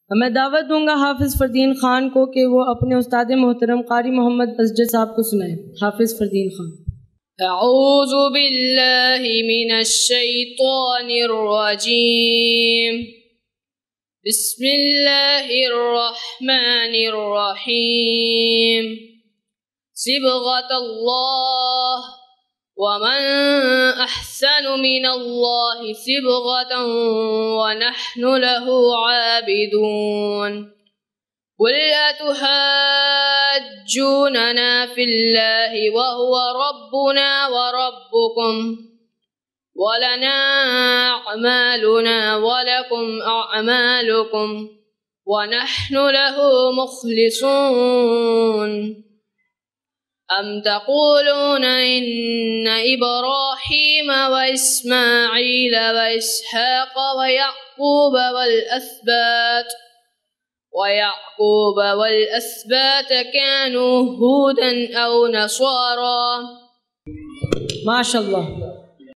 میں دعوت دوں گا حافظ فردین خان کو کہ وہ اپنے استاد محترم قاری محمد اسجد صاحب کو سنائیں۔ حافظ فردین خان۔ اعوذ باللہ من الشیطان الرجیم، بسم اللہ الرحمن الرحیم، صبغۃ اللہ ومن احسن من اللہ صبغۃ ونحن له عابدون، قل اتحاجوننا فی اللہ وهو ربنا وربکم ولنا اعمالنا ولکم اعمالکم ونحن له مخلصون، ام تقولون ان ابراہیم واسماعیل واسحاق ويعقوب والأسباط كانوا هودا أو نصارى۔ ما شاء اللہ۔